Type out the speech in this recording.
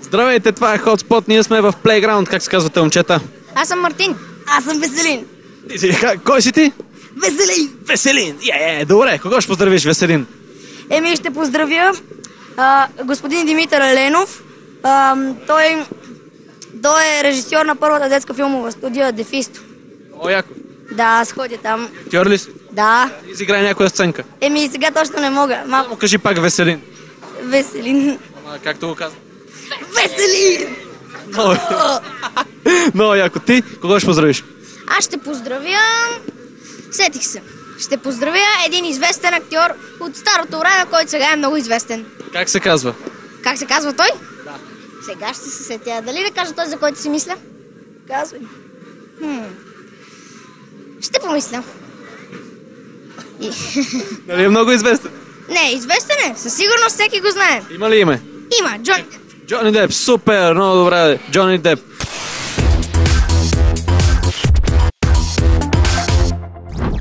Здравейте, това е Hotspot, ние сме в Playground. Как се казвате, момчета? Аз съм Мартин. Аз съм Веселин. Кой си ти? Веселин. Веселин! Добре, кого ще поздравиш, Веселин? Ще поздравя господин Димитър Еленов. Той е режисьор на първата детска филмова студия Дефисто. О, яко. Да, аз ходя там. Актьор ли си? Да. Изиграй някоя сценка. Сега точно не мога. Само кажи пак Веселин. Веселин. Както го казвам. Веселин! Много яко. Ти кого ще поздравиш? Аз ще поздравя... Сетих се. Ще поздравя един известен актьор от старото време, който сега е много известен. Как се казва? Как се казва той? Да. Сега ще се сетя. Дали да кажа той, за който си мисля? Казвай. Ще помисля. Нали е много известен? Не, известен е. Със сигурност всеки го знае. Има ли име? Има. Джони Деп. Джони Деп, супер, много добре. Джони Деп.